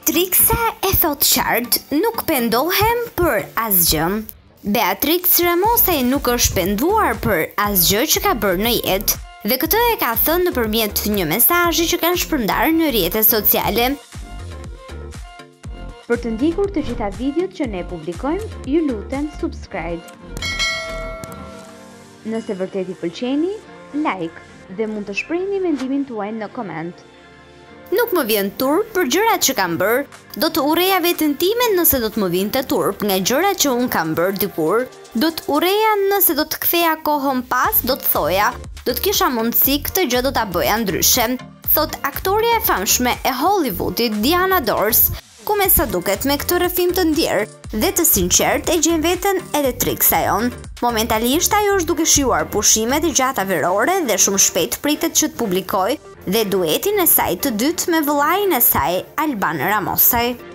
Beatrixa e thot qartë, nuk pendohem për asgjë. Beatrix Ramosaj nuk është penduar për asgjë që ka bërë në jetë, dhe këtë e ka thënë nëpërmjet një mesazhi që kanë shpërndarë në rrjetet sociale. Për të ndjekur të gjitha videot që ne publikojmë, ju lutem subscribe. Nëse vërtet i pëlqeni, like dhe mund të shprehni mendimin tuaj në koment. Nuk më vjen turp për gjërat që kam bërë, do të urreja veten time nëse do të më vinte turp nga gjërat që un kam bërë dikur. Do të urreja nëse do të ktheja kohën pas, do të thoja, do të kisha mundësi këtë gjë do ta bëja ndryshe, thot aktoreja e famshme e Hollywoodit Diana Dors, ku me sa duket me këtë rrëfim të ndjerë dhe të sinqert e gjen veten edhe Trixa jon. Momentalisht ajo është duke shijuar pushimet e gjata verore dhe shumë shpejt pritet që të publikojë dhe duetin e saj të dytë me vëllain e saj Alban Ramosaj.